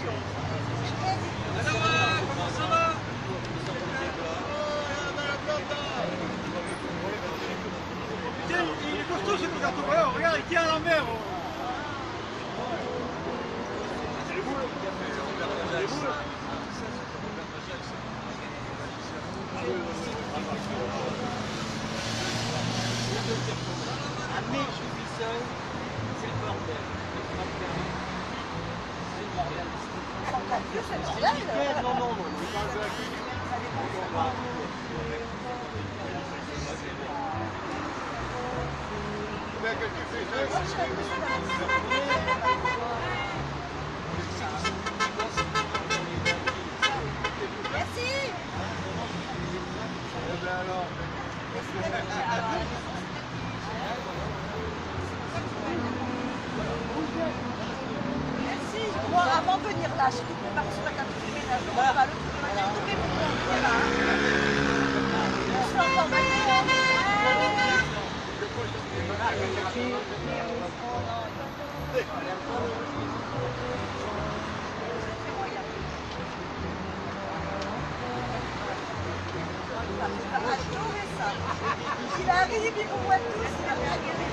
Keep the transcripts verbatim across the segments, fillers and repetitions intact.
Comment ça va? Putain, il est costaud ce gâteau, voilà, regarde, il tient à la mer. Un mec qui vit seul, c'est le bordel. C'est encore plus, c'est normal. Non, non, non, c'est pas un jeu à qui. Merci. Eh bien alors. Merci. Moi, avant de venir là, j'ai tout préparé sur la carte de ménage. On va le tout de manière, tous mes mouvements, là. Je suis encore maintenant. Ça va adorer ça. Il arrive, il vous voit tous. Il va bien gagner.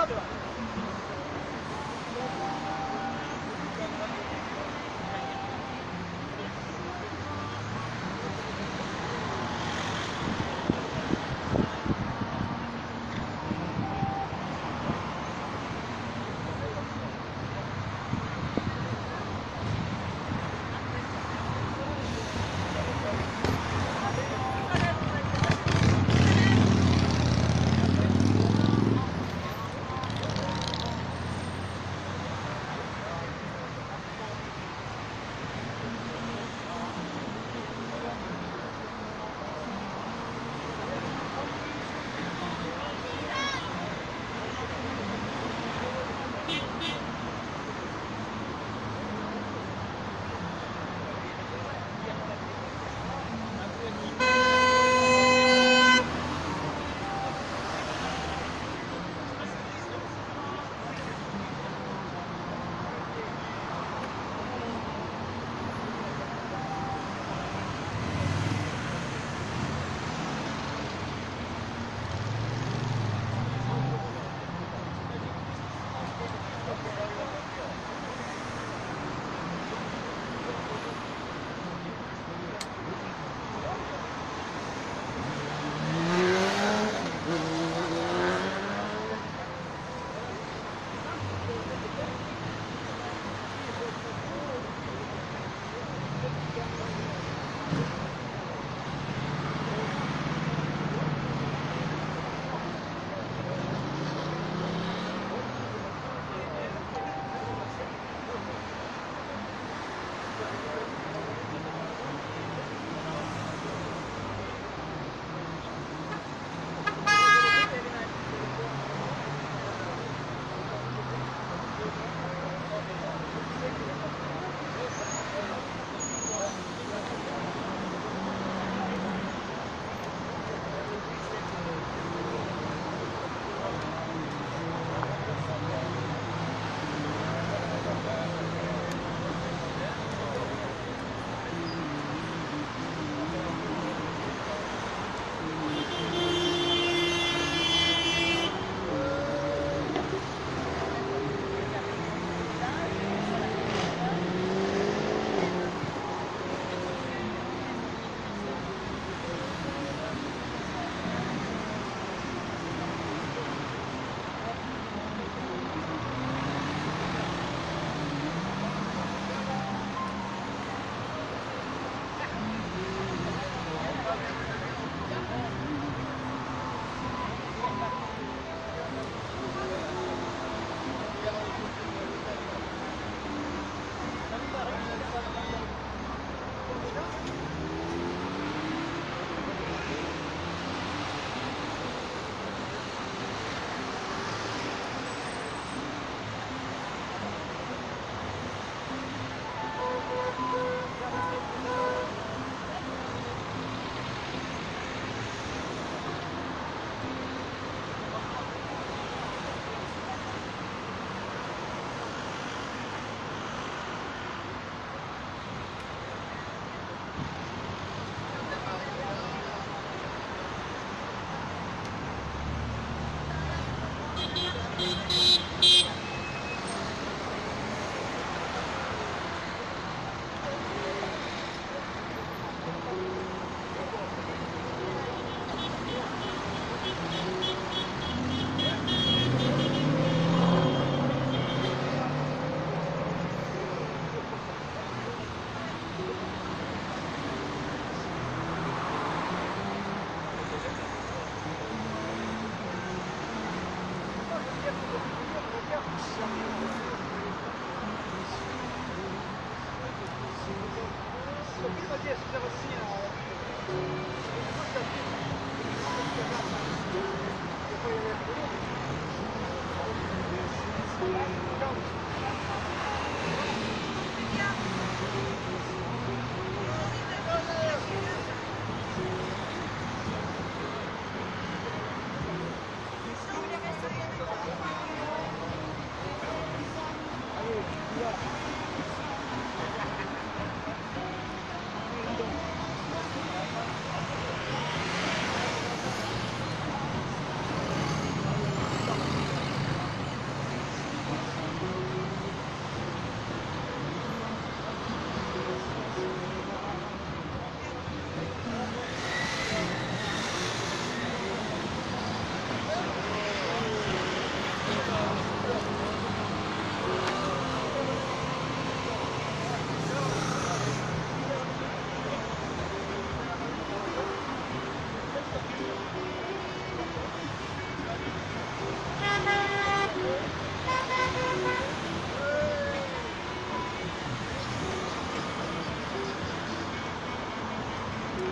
Thank you.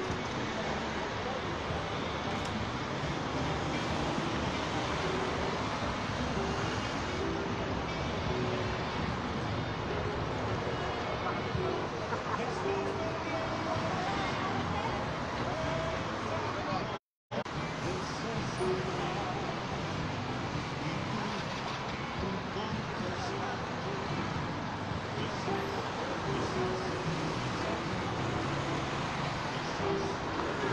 Voilà,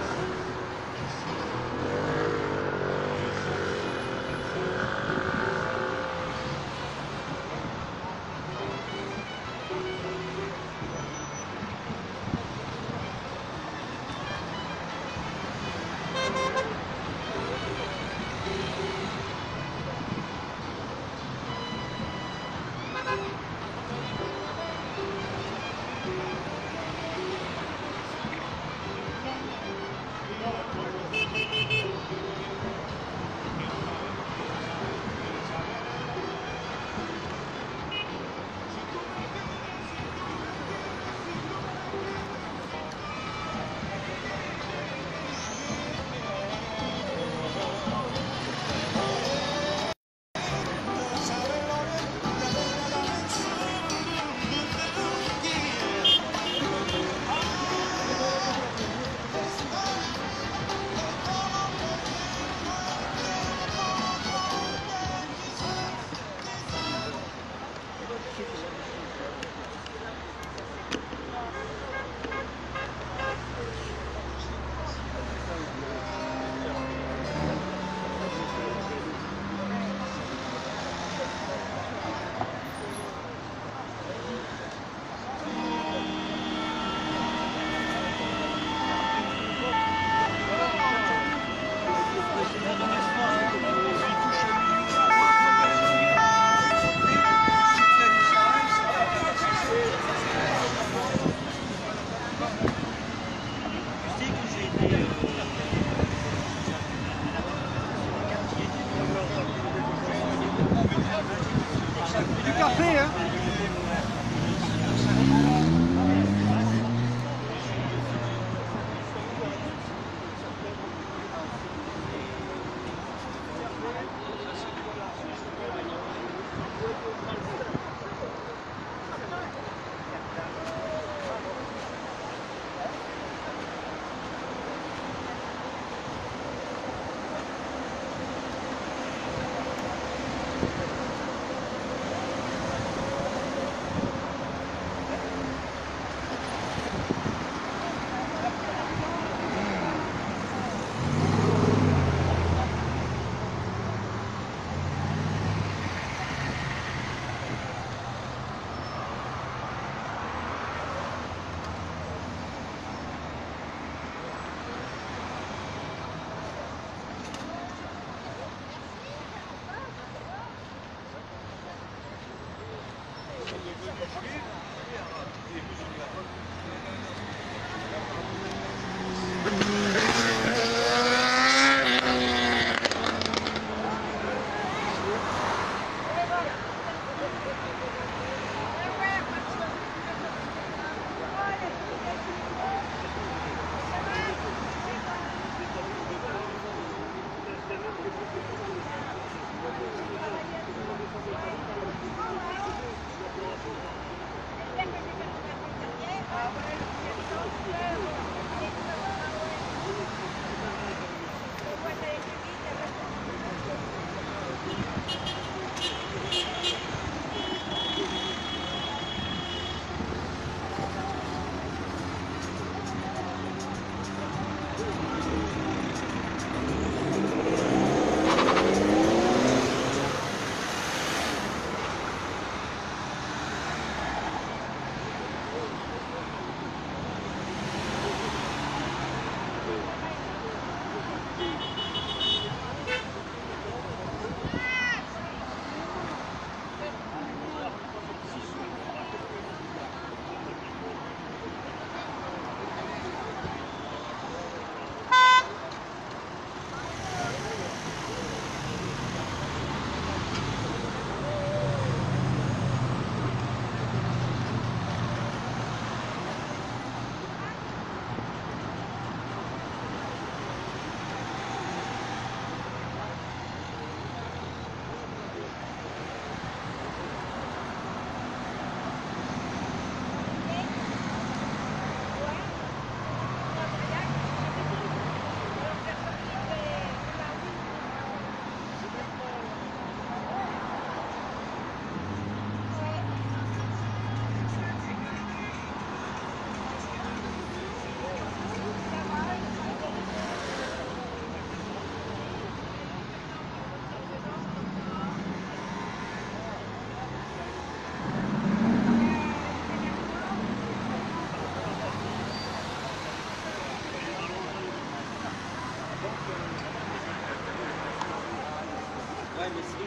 Ouais, mais c'est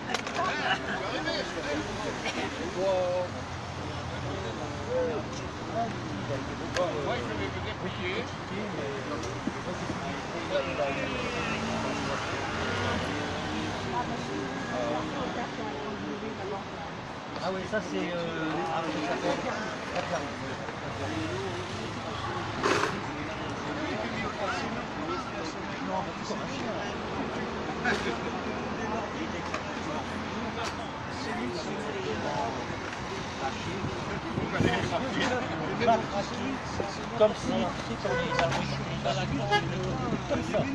Moi, je vais venir prier. Ah oui, ça c'est... Euh, ah, ça s'appelle... Non, mais c'est comme un chien. Comme si, tu sais, quand les Allemands étaient comme ça.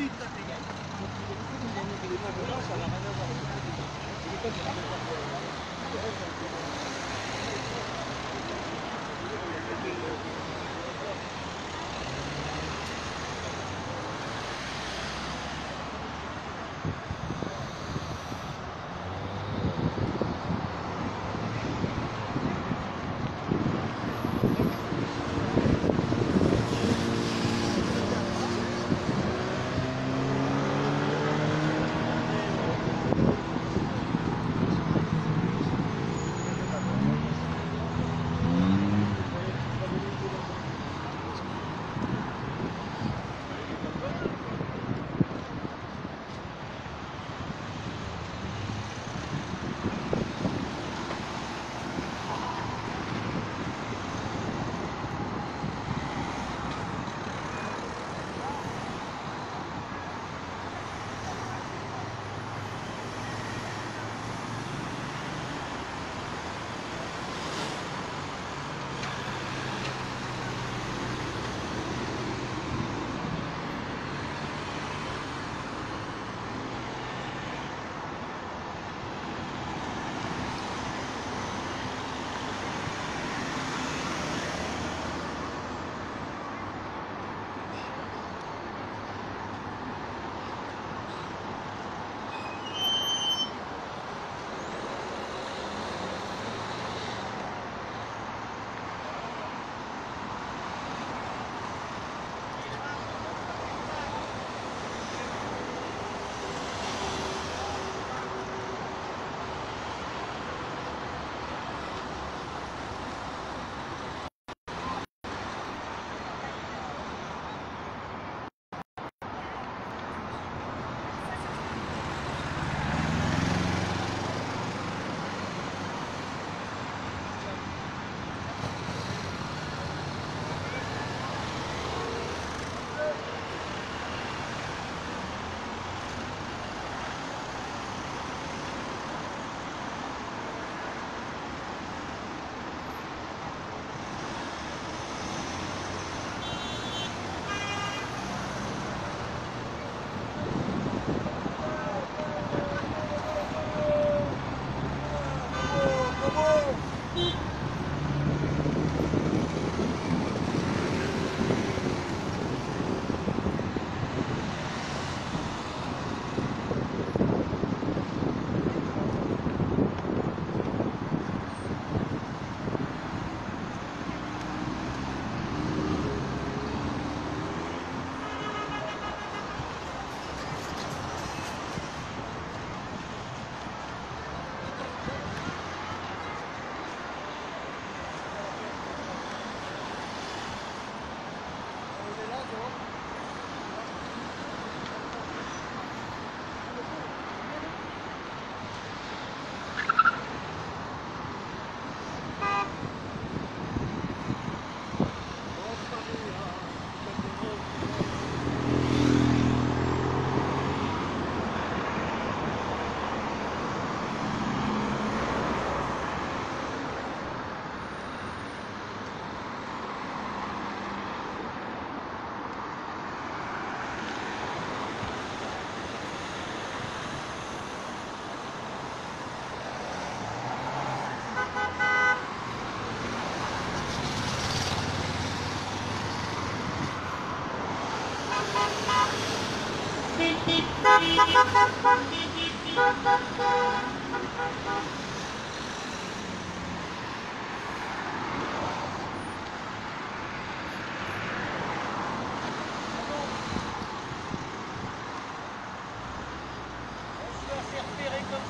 On se fait repérer comme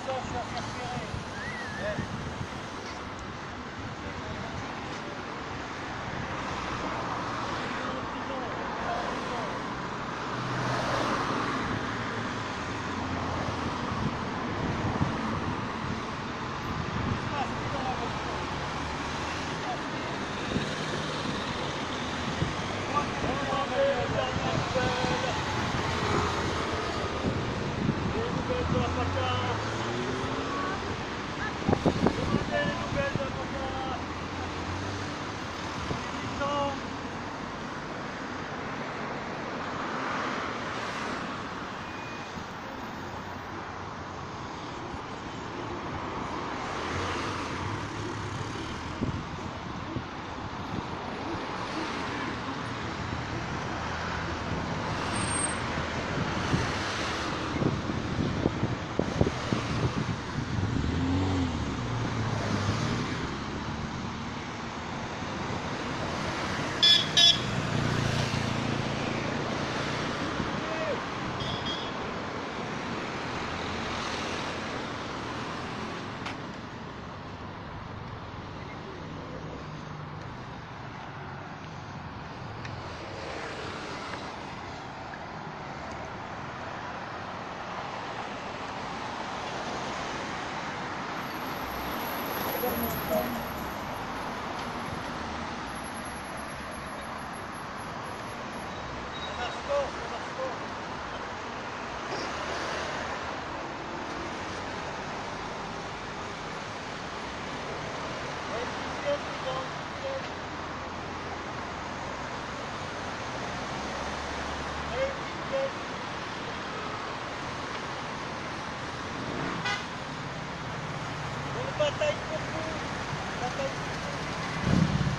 Bataille pour vous. Bataille pour vous.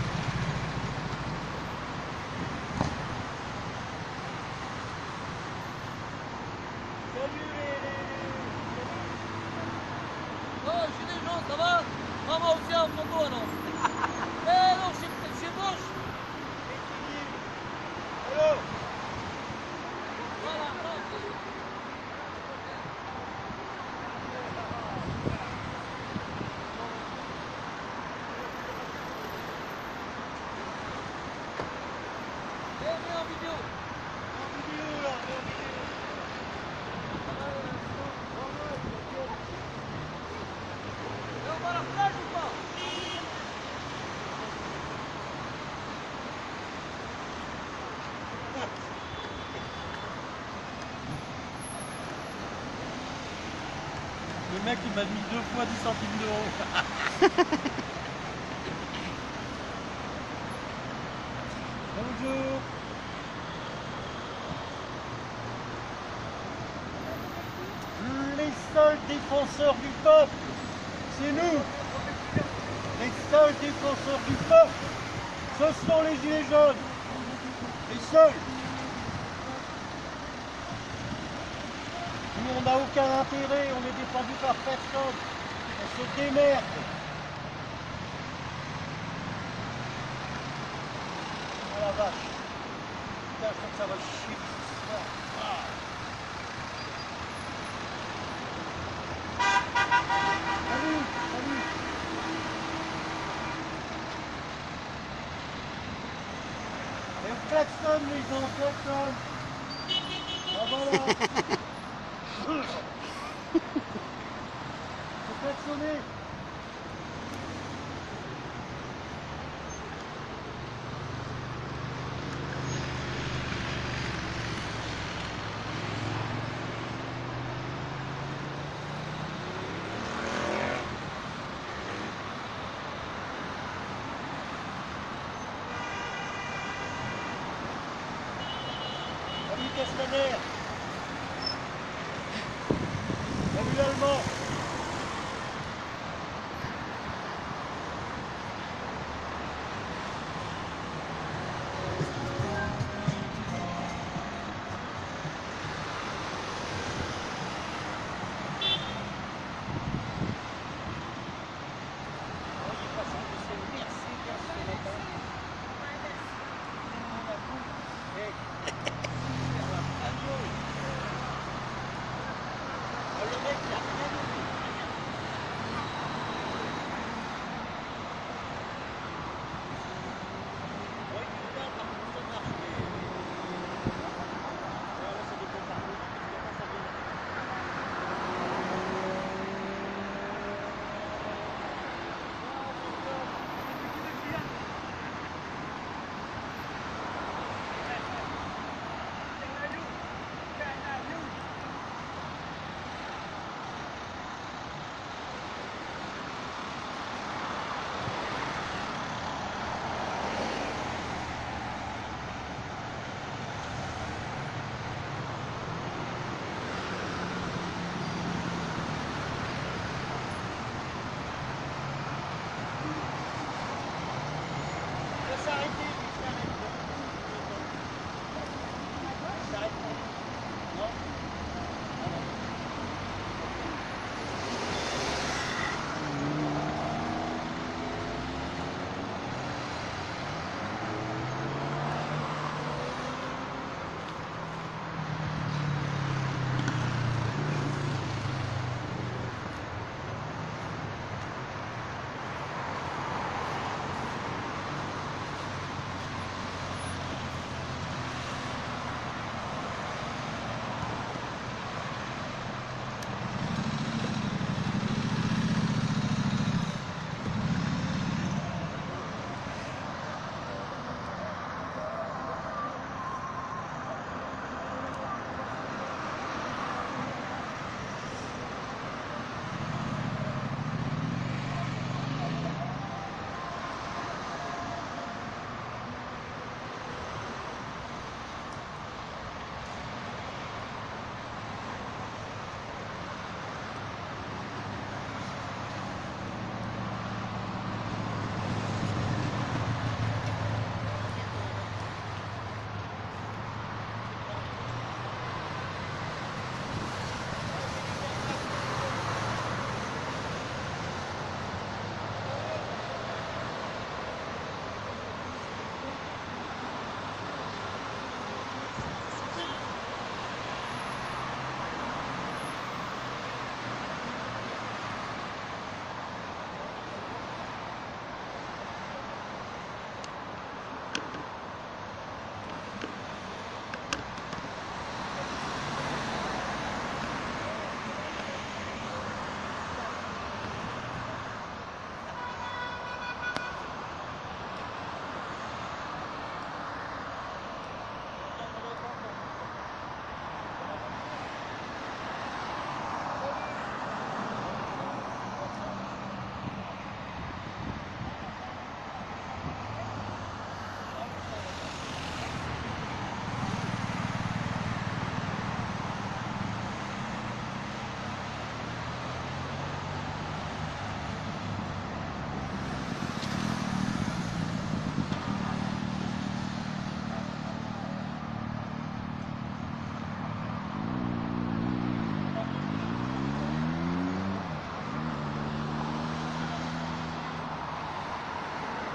Salut les... Oh, je suis des gens, ça va? Maman aussi en photo, non? Eh non, c'est c'est moche. Allô? Voilà, bravo. Eh, viens en vidéo. En vidéo là, en vidéo. Et on va à la plage ou pas? Le mec il m'a mis deux fois dix centimes d'euros. Bonjour. Les seuls défenseurs du peuple, c'est nous. Les seuls défenseurs du peuple, ce sont les gilets jaunes. Les seuls. Nous, on n'a aucun intérêt, on est défendu par personne. On se démerde. Oh la vache. Putain, je crois que ça va chier ce soir. Ah. Salut, salut. Et on klaxonne les gens, on klaxonne. Ah voilà. Faut klaxonner. Salut Castaner. Salut l'Allemand. Le mec, il a rien dit.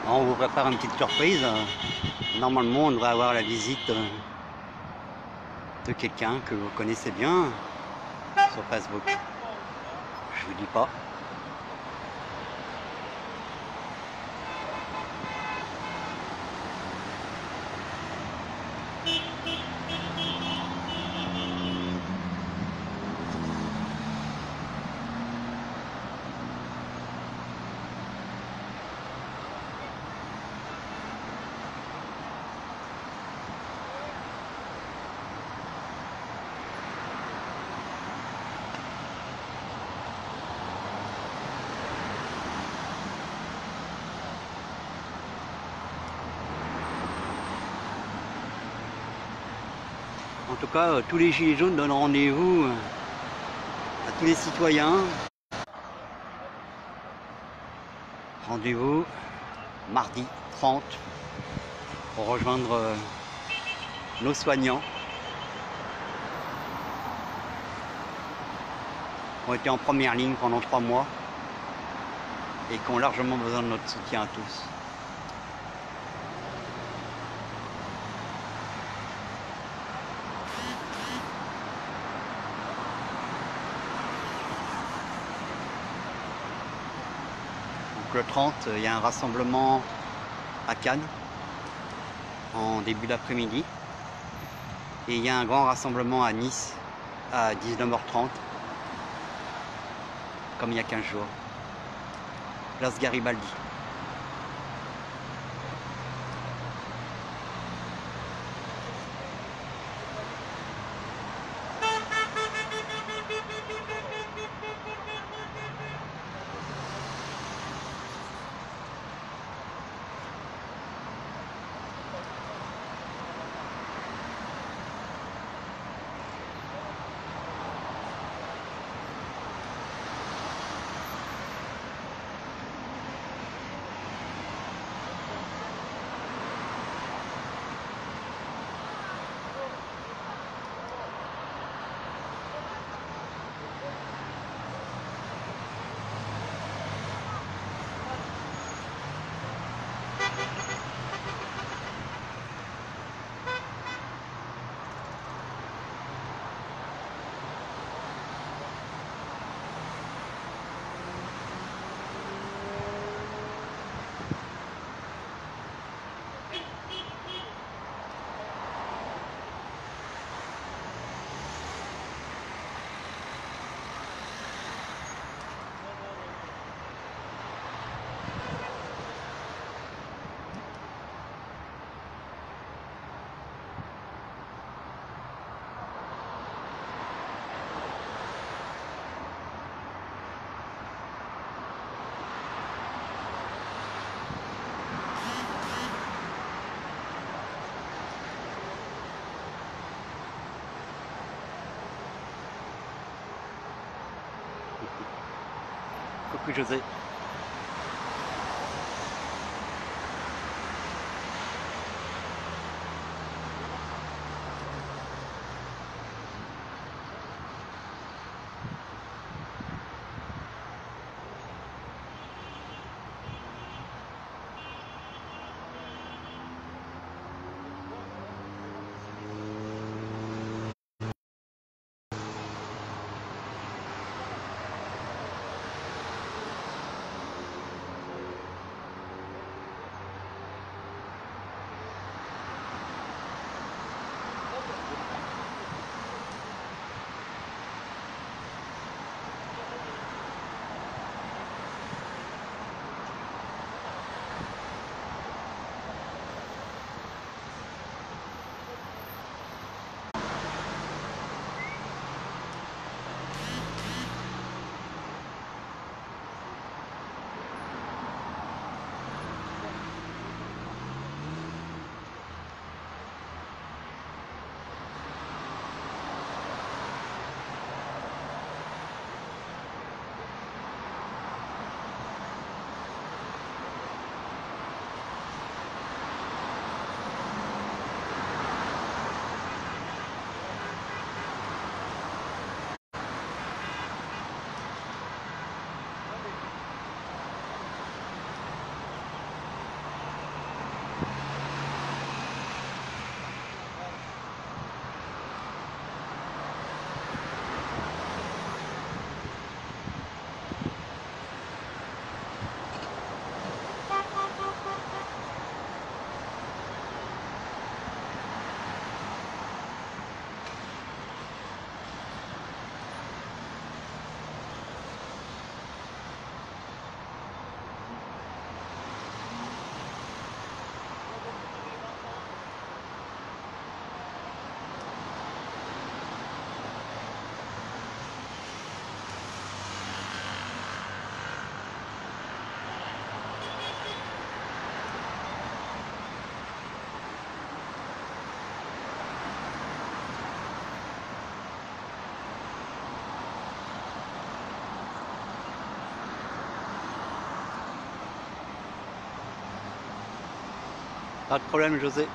On vous prépare une petite surprise. Normalement, on devrait avoir la visite de quelqu'un que vous connaissez bien sur Facebook. Je vous dis pas. En tout cas, euh, tous les Gilets jaunes donnent rendez-vous euh, à tous les citoyens. Rendez-vous mardi trente pour rejoindre euh, nos soignants qui ont été en première ligne pendant trois mois et qui ont largement besoin de notre soutien à tous. Le trente, il y a un rassemblement à Cannes en début d'après-midi et il y a un grand rassemblement à Nice à dix-neuf heures trente comme il y a quinze jours, place Garibaldi. Coucou José. Pas de problème, José.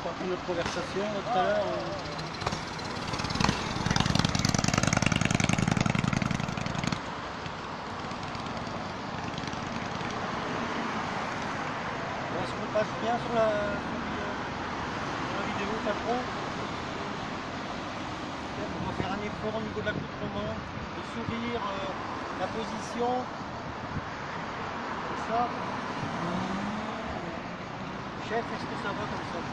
partie de notre conversation tout à l'heure. Est-ce qu'on passe bien sur la, sur la vidéo, patron? On va faire un effort au niveau de l'accoutrement, de sourire, euh, la position. Comme ça. Chef, est-ce que ça va comme ça?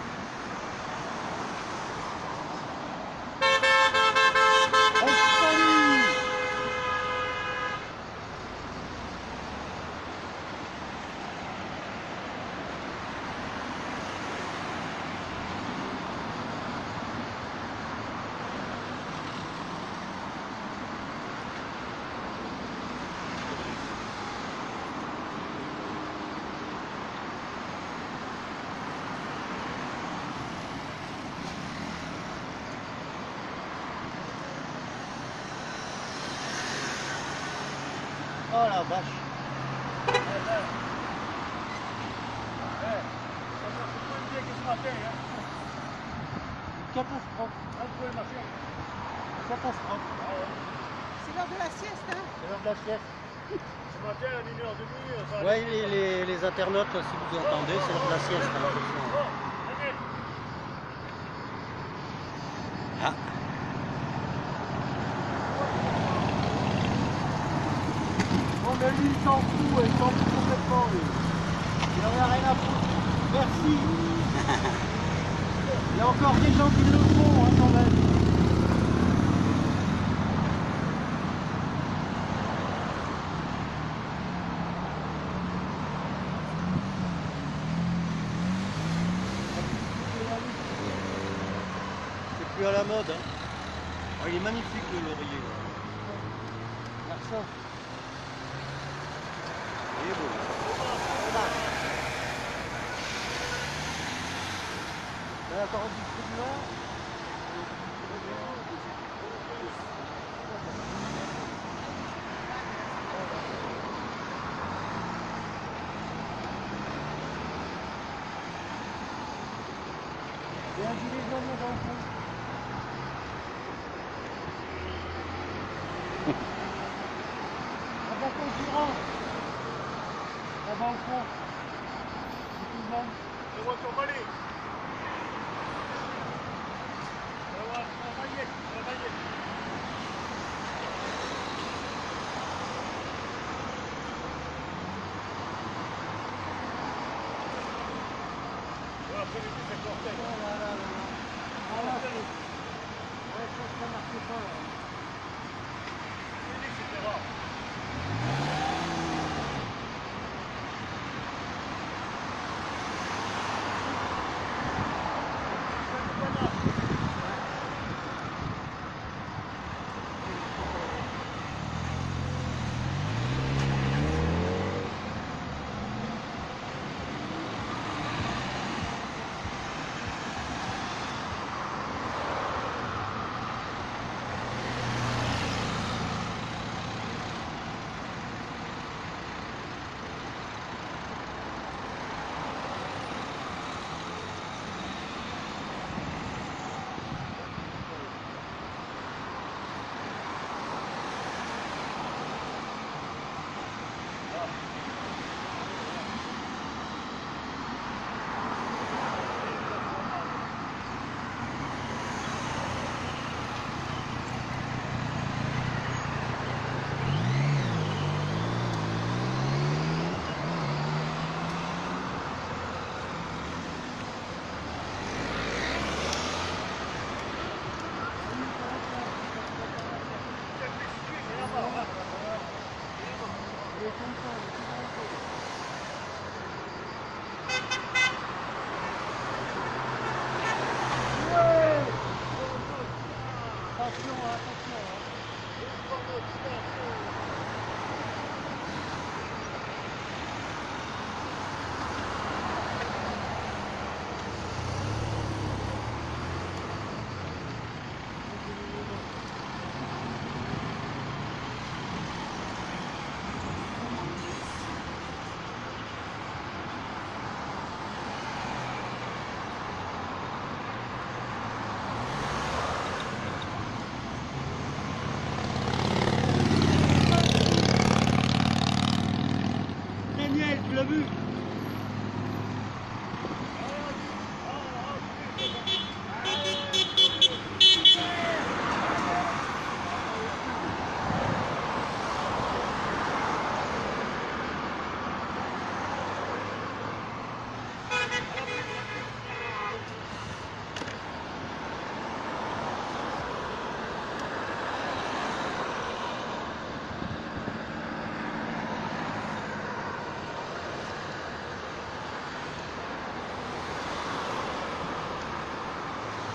Oh la vache! Catastrophe! Catastrophe! C'est l'heure de la sieste, hein? C'est l'heure de la sieste. Ce matin, à une heure trente, ça Oui, les, les, les internautes, là, si vous entendez, c'est l'heure de la sieste. Hein, Ah. bon, mais lui, il s'en fout, il s'en fout complètement, lui. Il en a rien à foutre. Merci. Il y a encore des gens qui le font, hein, quand même. C'est plus à la mode, hein. Oh, il est magnifique, le laurier. Garçon. Il est beau. Il y a encore un petit peu de là. Il y a un gilet jaune là dans le fond. Là-bas, concurrent. Là-bas au fond. C'est tout le monde. Je vois ton balai. Je vois ton maillet, ton maillet. Voilà, après-midi, c'est cortège. Oh là là là là. Ah là, c'est... Ouais, ça, ça marche pas là. Je dis que c'était rare. Attention, attention.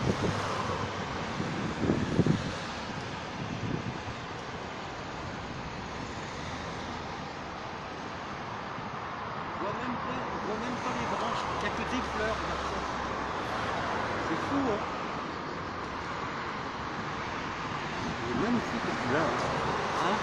Je vois même pas, je vois même pas les branches, il n'y a que des fleurs. Regarde ça. C'est fou, hein. Il est magnifique celui-là. Hein.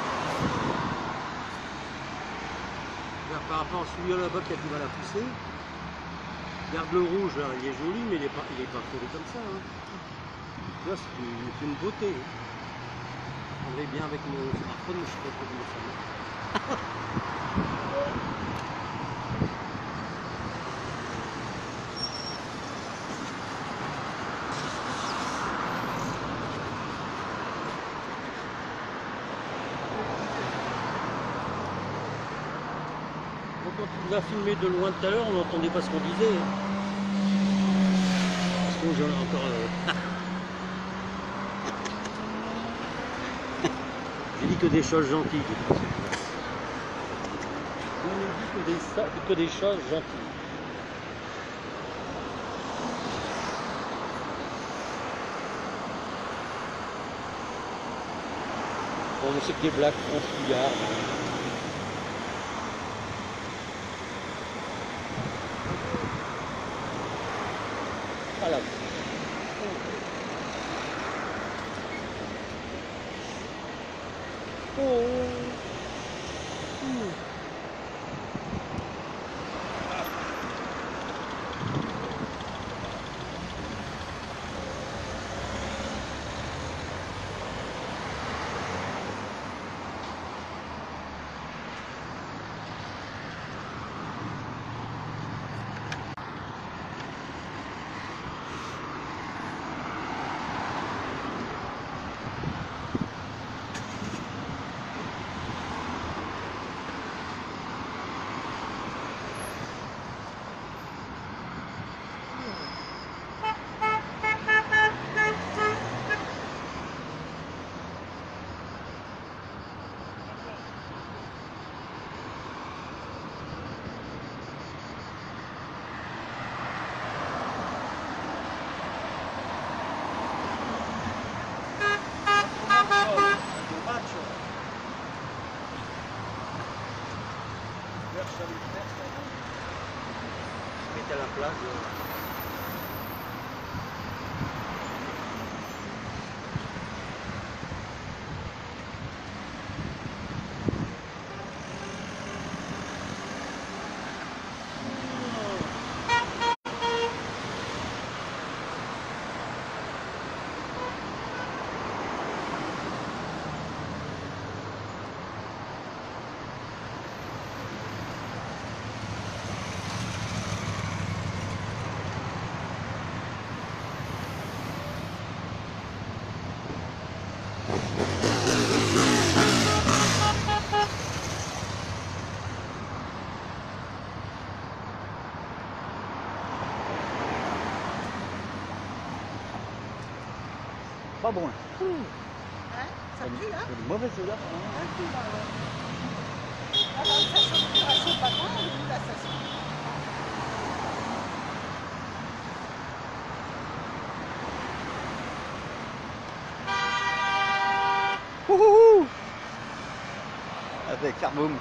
Regarde, par rapport à celui-là là-bas qui a du mal à pousser. Regarde le rouge là, il est joli, mais il n'est pas, il est pas collé comme ça. Hein. Là, c'est une, c'est une beauté. On est bien avec mon smartphone, mais je ne sais pas comment le faire. Quand tu nous as filmé de loin tout à l'heure, on n'entendait pas ce qu'on disait. Parce que j'en ai encore... Euh... J'ai dit que des choses gentilles. On ne dit que des, que des choses gentilles. Bon, c'est que des blagues franchouillardes. Voilà. Oh. Mmh. À la place. Pas bon. Hein? Ça pue là? C'est une mauvaise odeur. Ça pue là, ouais. Ah, là, ça chauffe, ça chauffe pas loin, ou là, ça chauffe. Wouhou! Avec Carboum.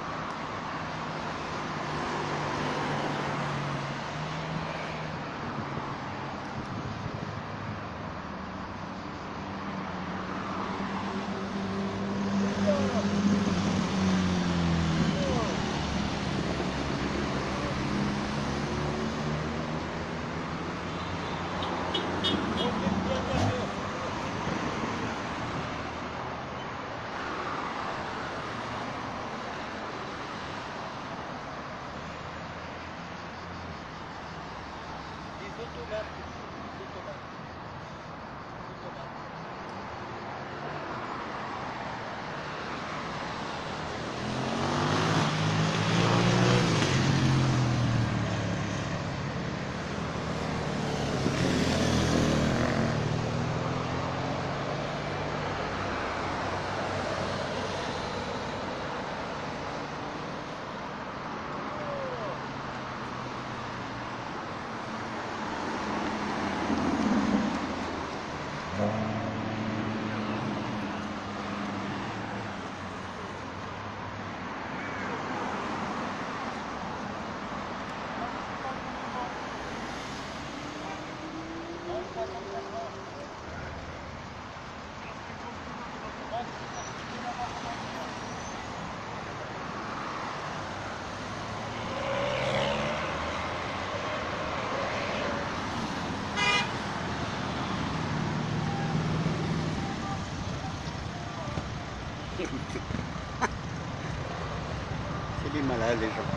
Ah, les gens.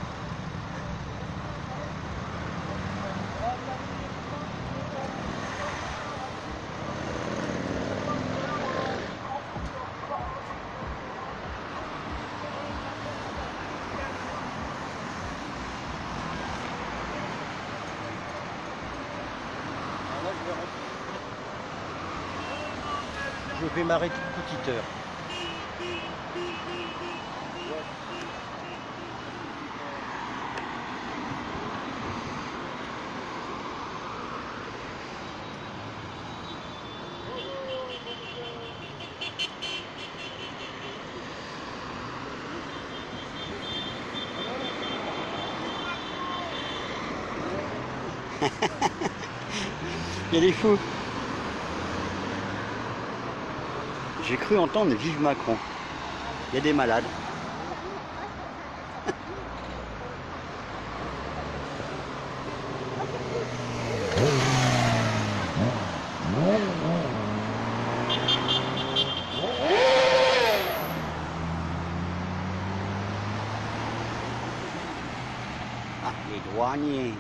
Je vais m'arrêter une petite heure. Il y a des fous. J'ai cru entendre Vive Macron. Il y a des malades. Ah, les douaniers.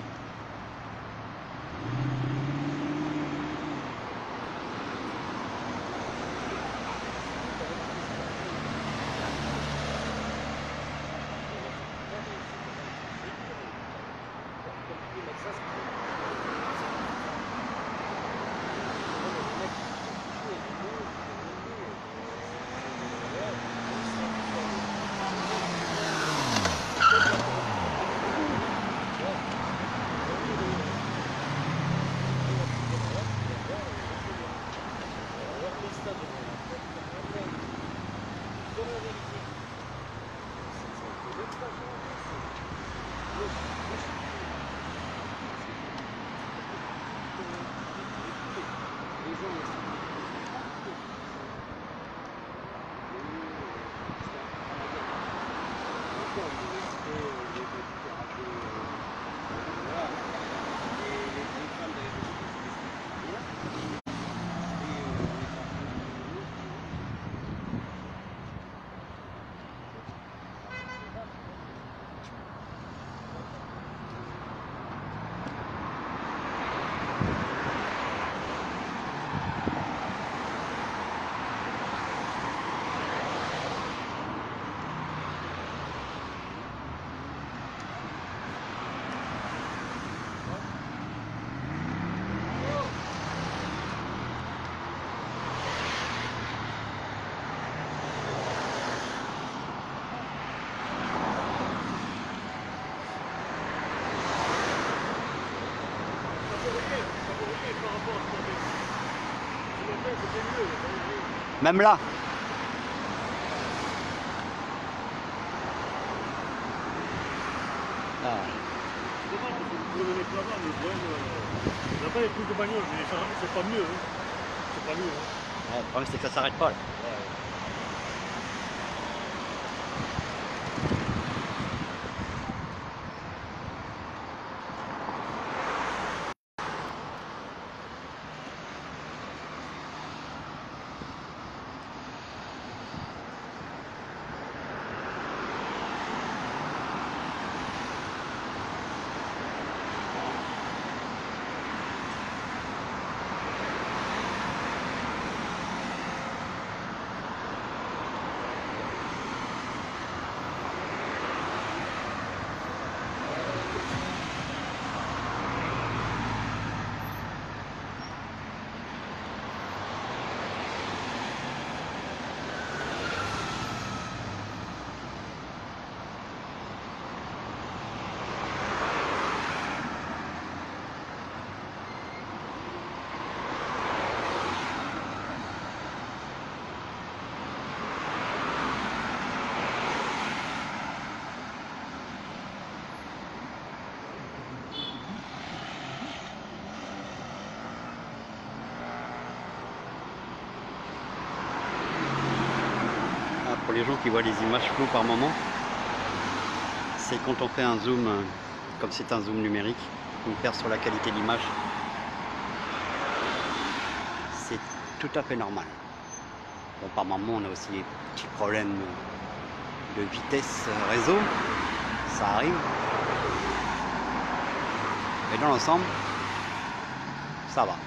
Même là. Ah. C'est dommage parce que vous pouvez le mettre là-bas, mais le problème, euh, là-bas il y a plus de bagnoles, mais c'est pas mieux. Hein. C'est pas mieux. Hein. Ouais, le problème c'est que ça s'arrête pas là. Pour les gens qui voient les images floues par moment, c'est quand on fait un zoom, comme c'est un zoom numérique, on perd sur la qualité d'image. C'est tout à fait normal. Bon, par moment, on a aussi des petits problèmes de vitesse réseau. ça arrive. Mais dans l'ensemble, ça va.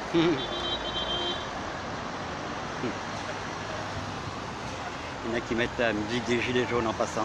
Il y en a qui mettent la musique des gilets jaunes en passant.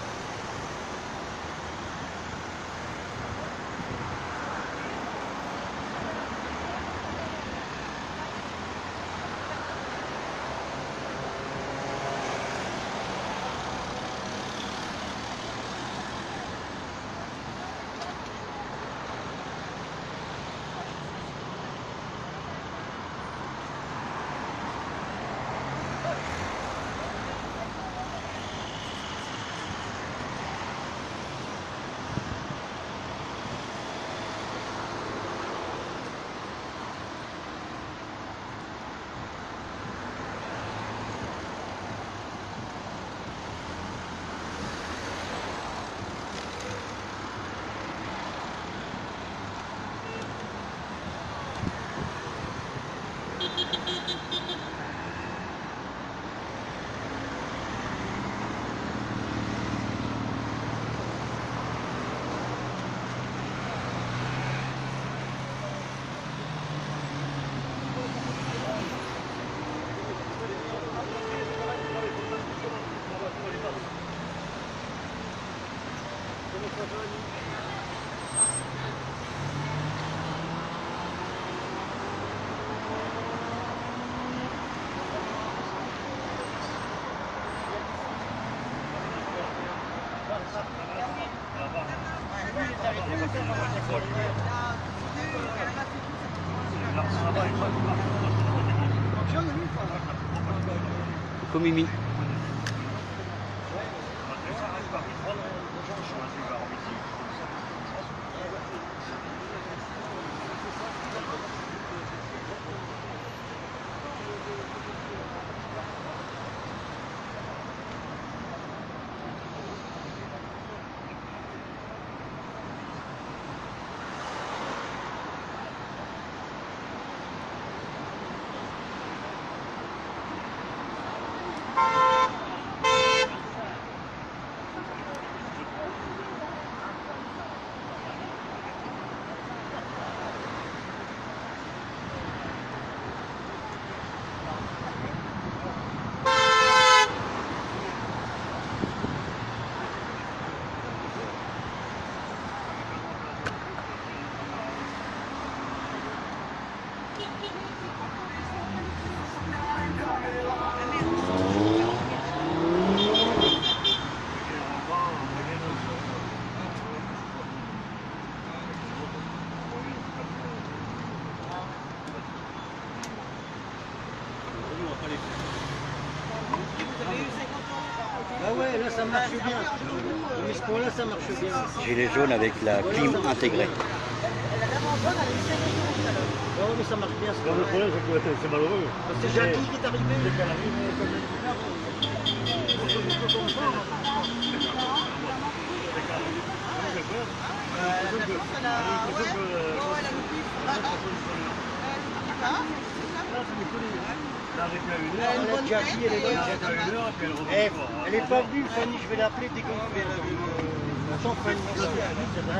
Coucou Mimi. Ah ouais, là ça marche bien. Mais ce point-là, ça marche bien. Gilet jaune avec la clim intégrée. Non, mais ça marche bien. Non, le problème, c'est que c'est malheureux. C'est Jackie qui est arrivé. Dès qu'elle arrive, comme elle dit, Jackie, elle est là. Eh, elle est pas venue, Fanny, je vais l'appeler dès qu'on fait. Attends, Fanny, ça va.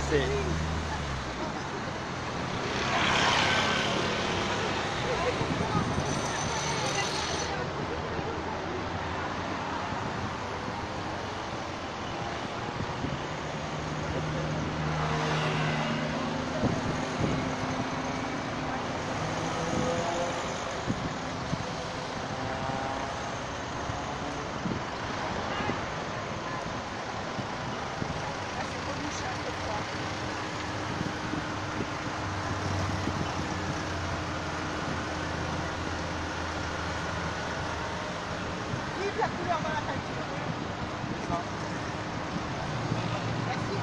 c'est... Vive la couleur dans la peinture. Merci.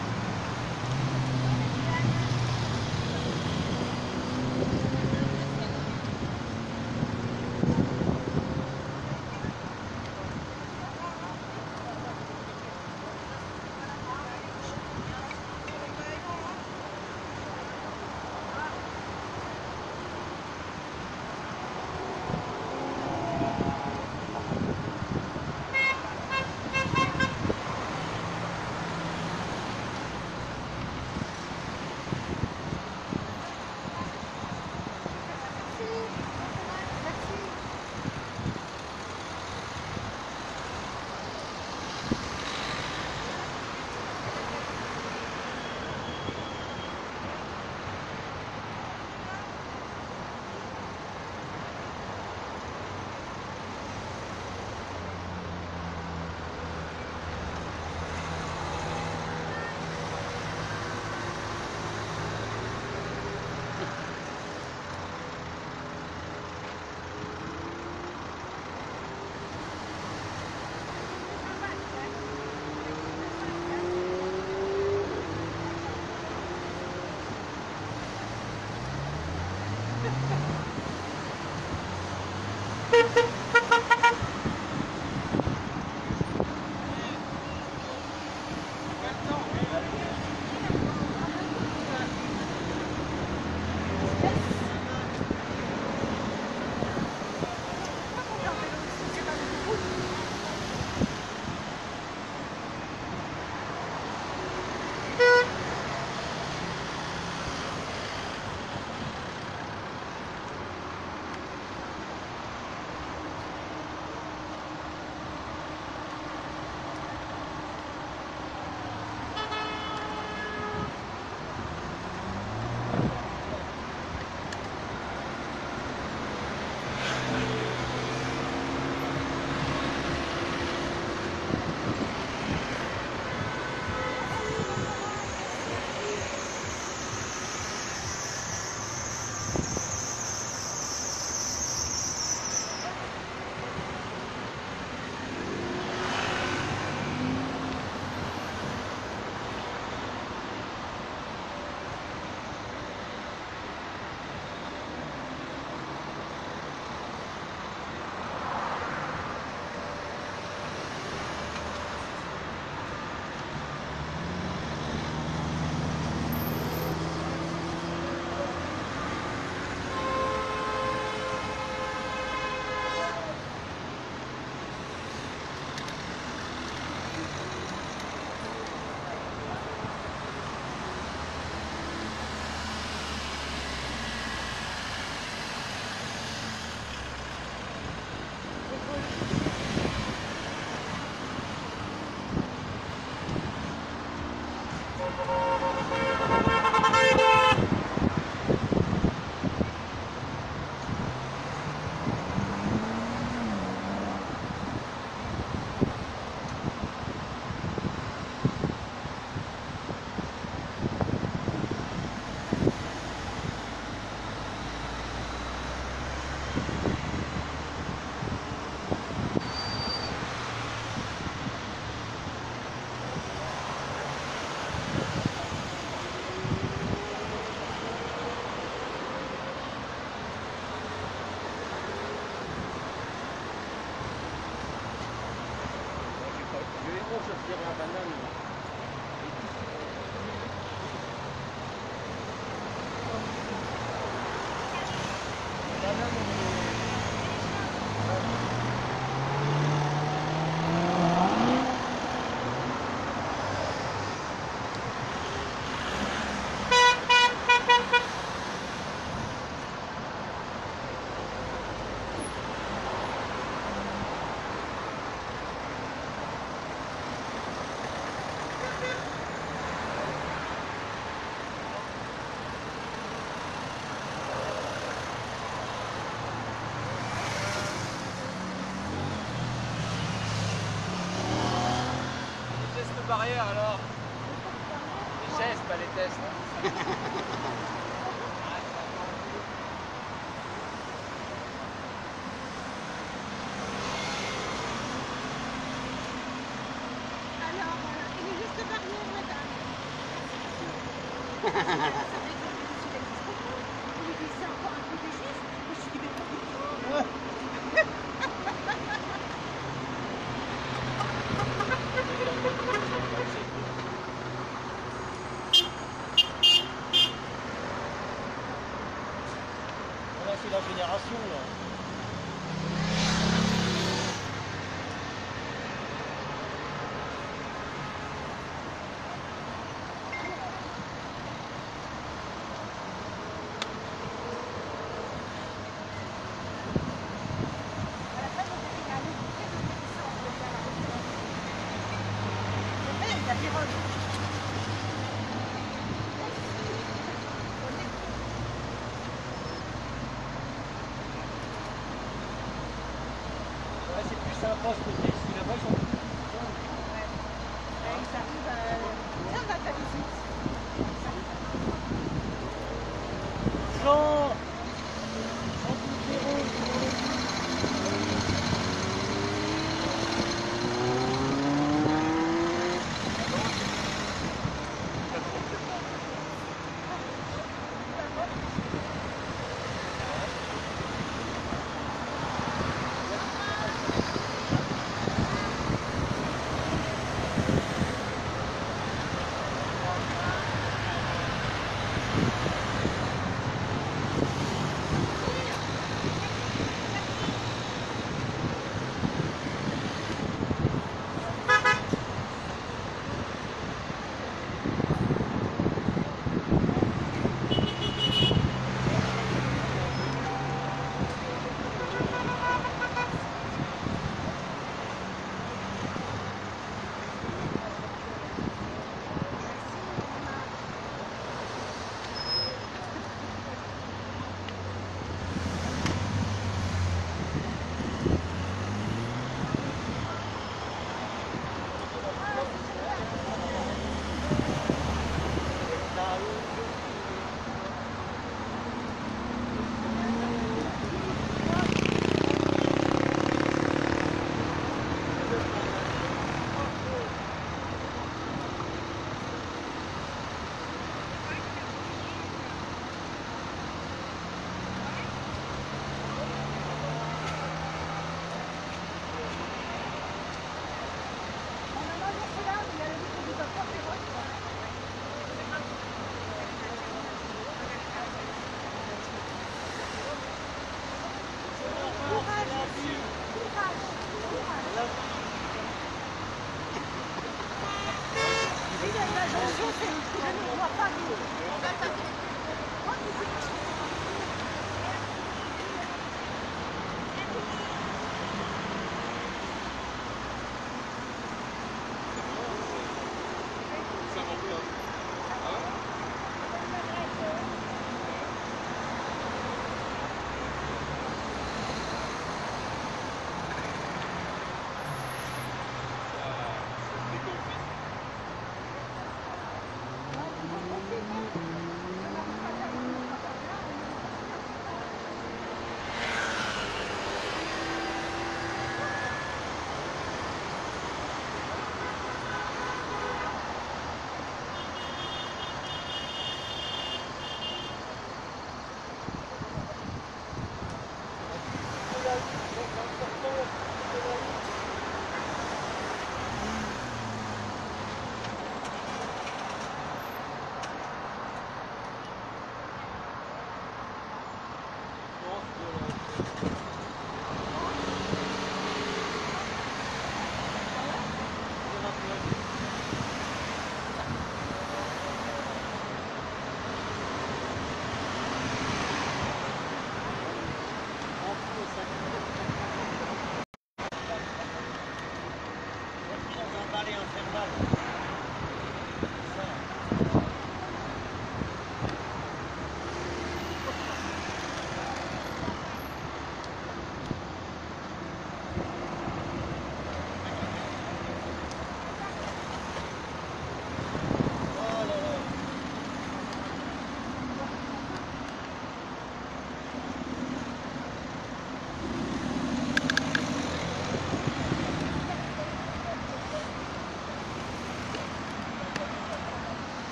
barrière alors. Les chaises, pas les tests. Alors, euh, il est juste barrière, madame. C'est vrai que je suis l'extrême. Il lui dit c'est encore un peu de juste. Je suis dit, mais pas du tout. Là, c'est la génération, là. À la fin, on devait aller très de descendre vers la route. Il y a des roches. Ouais, c'est plus sympa ce côté. Ici, là-bas, ils sont plus. Ouais, ils arrivent à... Viens, on va faire visite. Jean Je ne vois pas nous. Déconfite.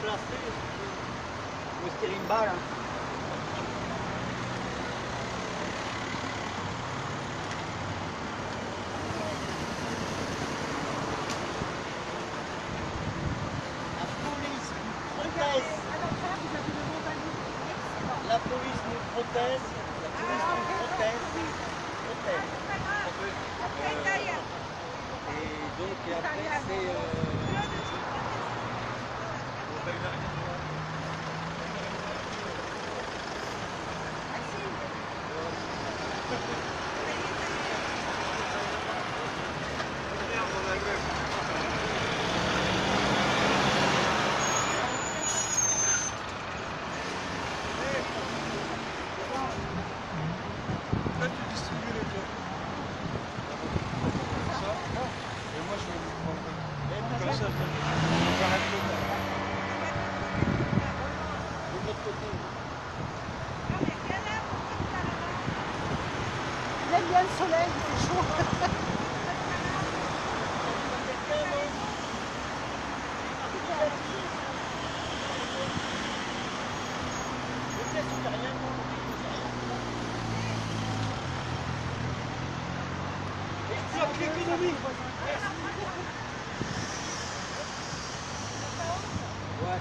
déplacer. Faut se tirer une balle. Hein. La police nous protège. La police nous protège. La police nous protège. Protège. Et donc et après c'est... Euh... Il aime bien le soleil, il fait chaud. L'économie. Ouais.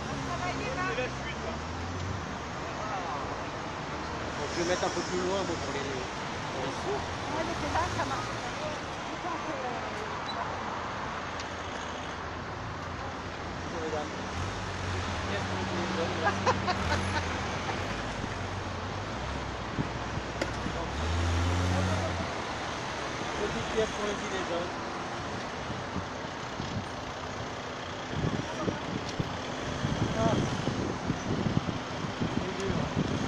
Donc, je vais mettre un peu plus loin bon, pour les, pour les sous. Ouais, mais c'est là, ça marche. Bonjour, mesdames. Petite pièce pour les gilets jaunes. Ah. C'est dur.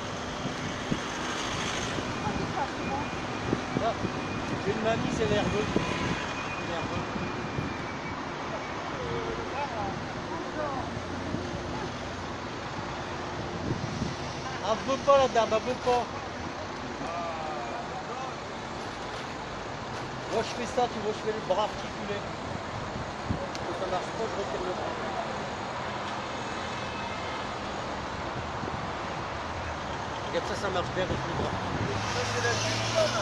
Ah. J'ai une mamie, c'est nerveux. C'est nerveux. Ah, veut pas la dame, elle veut pas. Moi je fais ça, tu vois, je fais le bras articulé. Quand ça marche pas, je retire le bras. Regarde ça, ça marche bien avec le bras.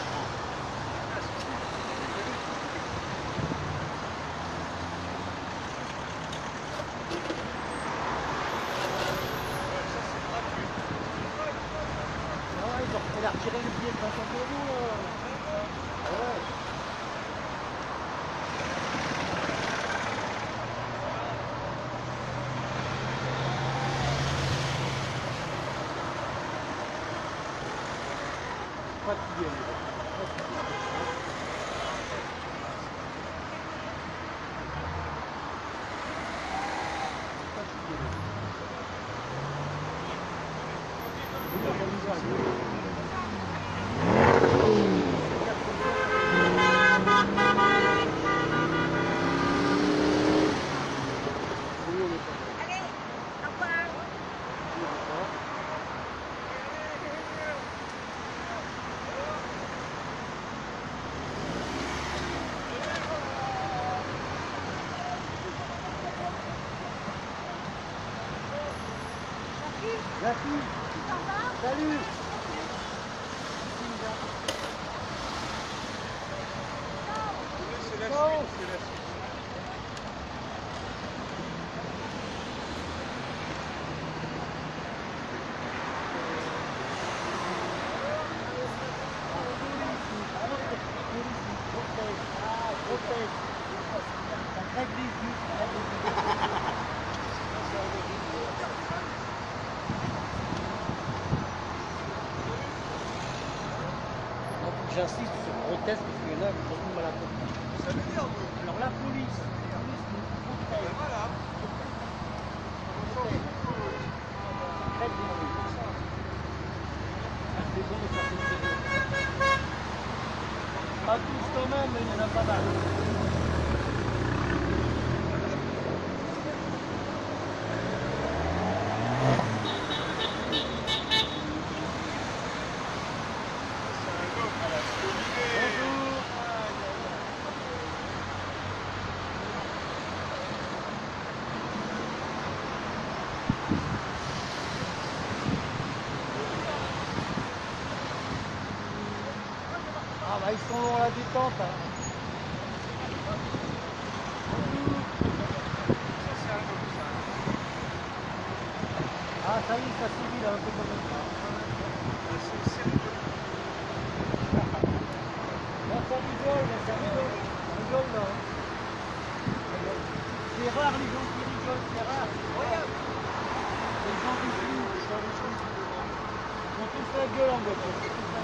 Ah, ils ont elle a retiré le billet de vingt euros là. Ah ouais. Fatigué, les gars. Allez, au revoir. La fille, salut. C'est la Non. suite, c'est la suite. Ça crève les yeux, ça crève les yeux. J'insiste sur proteste parce qu'il y en a qui ont du mal à comprendre. Ça veut dire, Alors la police, la police nous protège. voilà. Protège. Crève les yeux. Ah, c'est bon, ça c'est bon. Pas tous quand même, mais il y en a pas mal. attente. Hein. Ah, ça y est, ça suffit là, un peu comme ça. Là, ça rigole, là, ça rigole. Ça rigole là. C'est rare les gens qui rigolent, c'est rare. Les gens qui fument, les gens qui fument. Ils ont tous la gueule en voiture.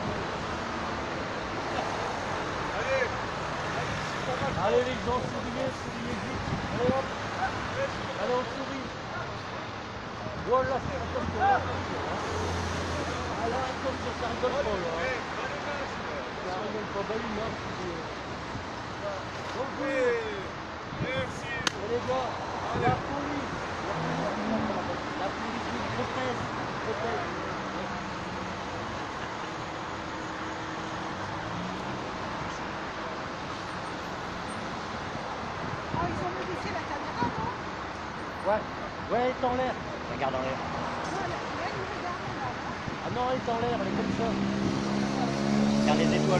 Allez, allez les gens, souriez, souriez vite. Allez hop. Allez, on sourit. Voilà, c'est comme ça. Voilà, comme ça, ça rigole pas là. Ça rigole pas, bah il marche. Ok. Merci. Et les gars, la police. La police nous protège. Protège. Oh, ils ont modifié la caméra, non? Ouais, ouais, elle est en l'air. Regarde en l'air. Non, elle elle nous regarde, là. Ah non, elle est en l'air, elle est comme ça. Regarde les étoiles.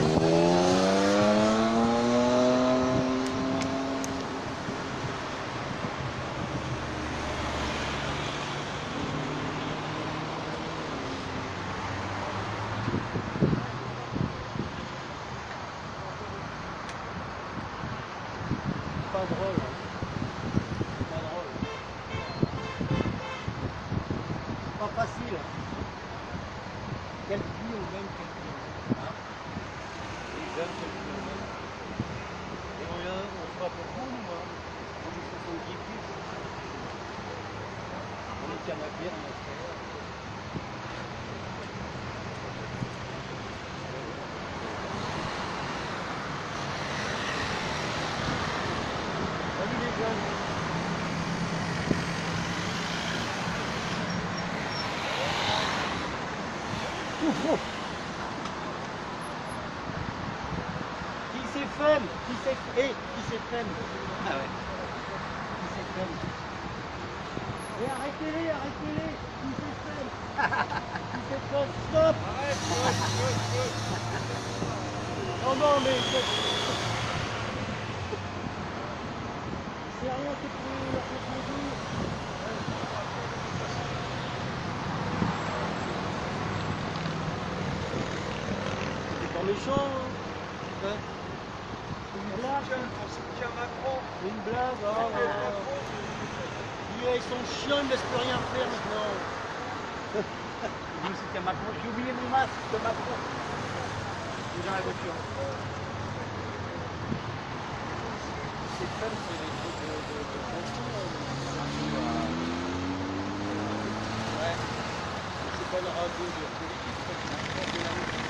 Pas drôle. Hein. Pas drôle. Pas facile. Quel vie au même quel vie. Hein? Les jeunes, quel vie au même. Et on, vient, on se bat pour vous, nous, hein. On est soixante-dix plus. On est canapé, on est frère. Salut les jeunes. Ouf, ouf. Qui c'est femme? Qui c'est eh, qui c'est femme? Ah ouais. Qui c'est femme? Et arrêtez-les, arrêtez-les. Qui c'est femme? Qui c'est femme? Stop. Arrête, stop, stop, stop. Non, non, mais c'est c'est rien, c'est pour leur faire plaisir. C'est pas méchant, hein? Hein? C'est une blague. C'est une blague, ah, voilà. Dis, ils sont chiants, ils ne laissent plus rien faire maintenant. Il dit c'était Macron, j'ai oublié mon masque, c'était Macron. Il est dans la voiture. Ces femmes, c'est des trucs de, de, de chanson. Ouais. C'est pas une radio de politique, c'est une radio de la musique.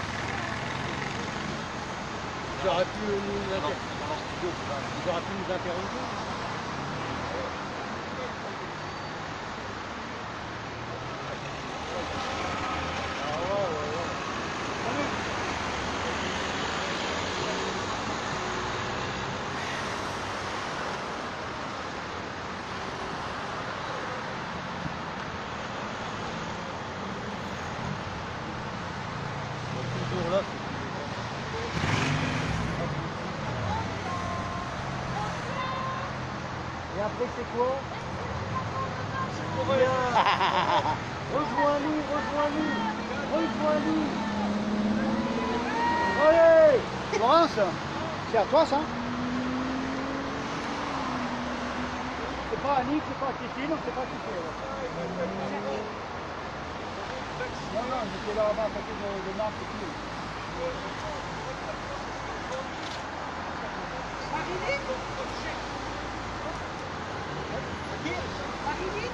Ils auraient pu nous interroger. Ils auraient pu nous interroger. Ah ouais, ouais, ouais. Toujours là, et après c'est quoi? C'est pour rien. Rejoins-nous, rejoins-nous, rejoins-nous. Allez, Laurence, c'est à toi ça? C'est pas Annick, c'est pas Cécile, c'est pas qui c'est là. Non, non, j'étais là-bas à côté de, de Marc et tout. Marilyn? Marilyn?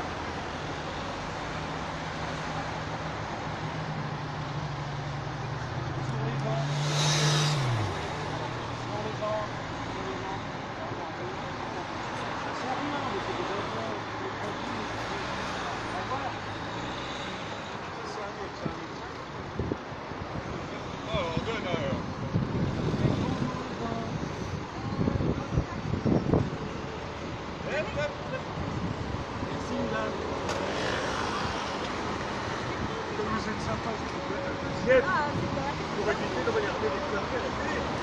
Sur les bancs. Sur les bancs. C'est rien, mais c'est des enfants. C'est des produits. Au revoir. Merci, madame. Comme vous êtes sympa, je trouve. Deuxième, Ah, super. pour éviter de regarder les fleurs.